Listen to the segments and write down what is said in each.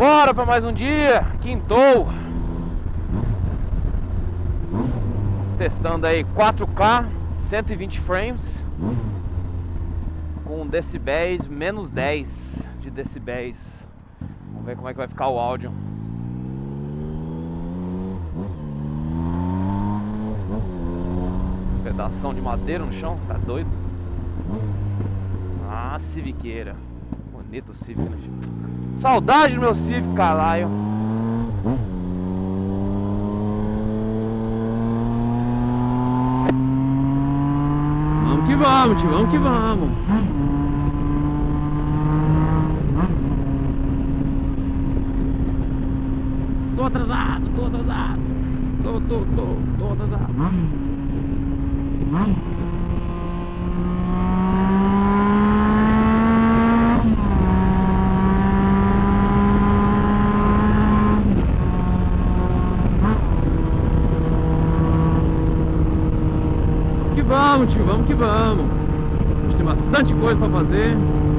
Bora para mais um dia. Quintou. Testando aí 4K, 120 frames, com decibéis menos 10 de decibéis. Vamos ver como é que vai ficar o áudio. Pedação de madeira no chão, tá doido? Ah, Civiqueira. Bonito o Civic, né? Saudade do meu Civic, caralho. Vamos que vamos, tio, vamos que vamos. Tô atrasado, tô atrasado. Tô atrasado. Vamos, tio, vamos que vamos. A gente tem bastante coisa pra fazer.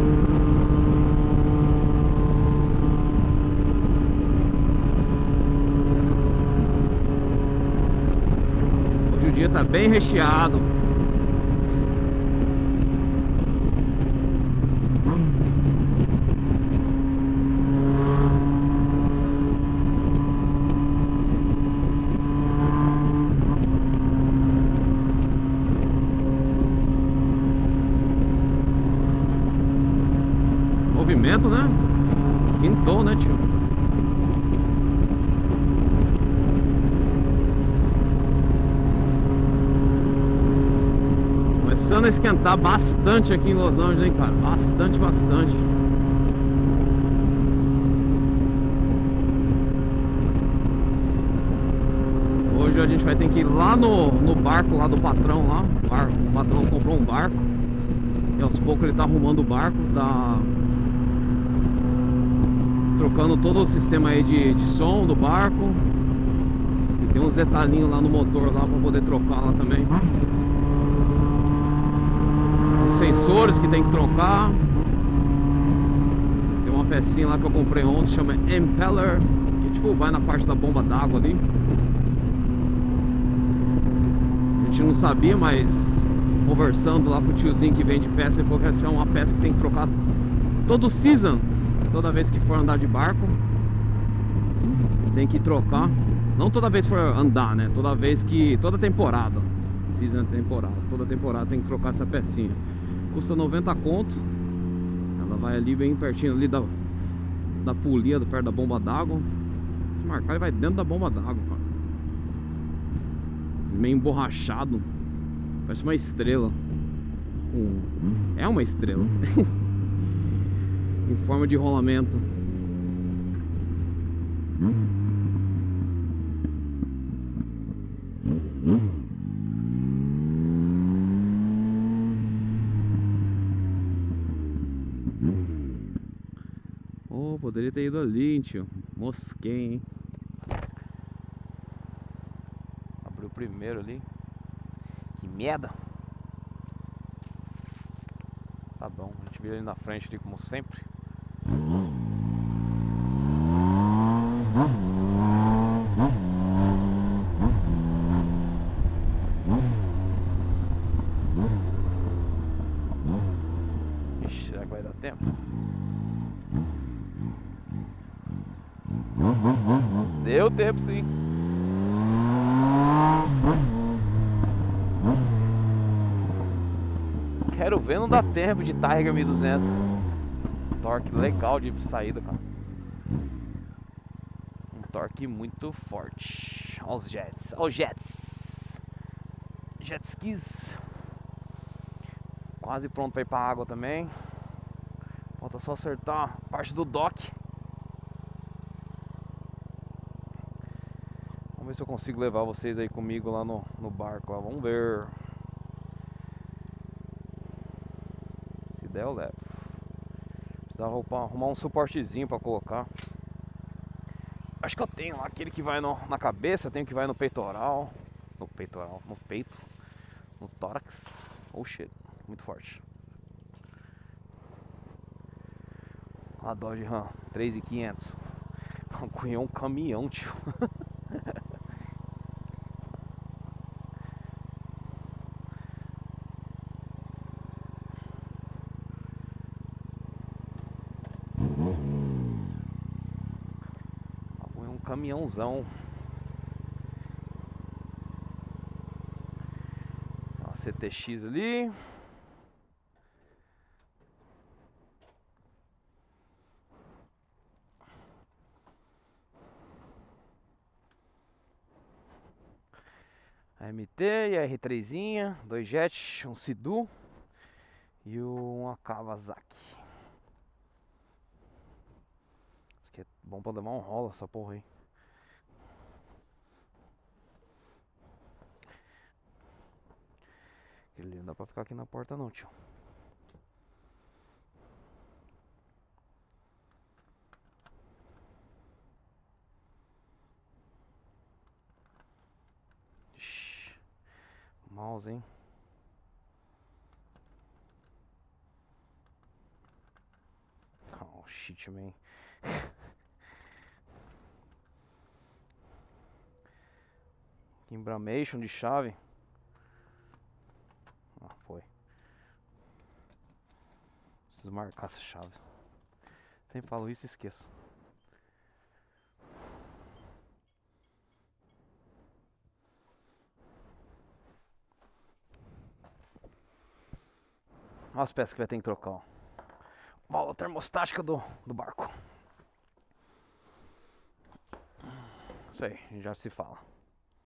Hoje o dia tá bem recheado. Movimento, né? Quintou, né, tio? Começando a esquentar bastante aqui em Los Angeles, hein, cara? Bastante. Hoje a gente vai ter que ir lá no barco lá do patrão lá. O patrão comprou um barco e aos poucos ele tá arrumando o barco, tá trocando todo o sistema aí de som do barco. E tem uns detalhinhos lá no motor lá para poder trocar lá também. Os sensores que tem que trocar. Tem uma pecinha lá que eu comprei ontem, chama Impeller, que tipo vai na parte da bomba d'água ali. A gente não sabia, mas conversando lá com o tiozinho que vende peça, ele falou que essa é uma peça que tem que trocar todo season. Toda vez que for andar de barco tem que trocar. Não toda vez que for andar, né? Toda temporada. Season é temporada. Toda temporada tem que trocar essa pecinha. Custa 90 conto. Ela vai ali bem pertinho ali da polia, perto da bomba d'água. Se marcar, ele vai dentro da bomba d'água, cara. Meio emborrachado. Parece uma estrela. É uma estrela. Em forma de rolamento. Oh, poderia ter ido ali, tio. Mosquei, hein? Abriu o primeiro ali. Que merda. Tá bom, a gente vira ali na frente ali como sempre. Ixi, será que vai dar tempo? Deu tempo, sim. Quero ver, não dá tempo de Tiger 1200. Torque legal de saída, cara. Um torque muito forte. Olha os jets. Olha os jets. Jet skis. Quase pronto para ir para a água também. Falta só acertar a parte do dock. Vamos ver se eu consigo levar vocês aí comigo lá no barco. Lá. Vamos ver. Se der eu levo. Precisava arrumar um suportezinho para colocar. Acho que eu tenho lá aquele que vai na cabeça, tenho que vai no peitoral. No peito. No tórax. Oh shit, muito forte. A Dodge Ram 3.500. Cunhou um caminhão, tio. Cunhou um caminhãozão. Tem uma CTX ali. A MT e a R3zinha, 2 Jet, um Sidu e uma Kawasaki. Isso aqui é bom pra levar um rola, essa porra aí. Aquele não dá pra ficar aqui na porta não, tio. Ixi, mouse, hein? Oh shit, man. Embramation de chave. Ah, foi. Preciso marcar essas chaves. Sempre falo isso e esqueço. Olha as peças que vai ter que trocar, ó. Mola termostática do barco. Isso aí, já se fala.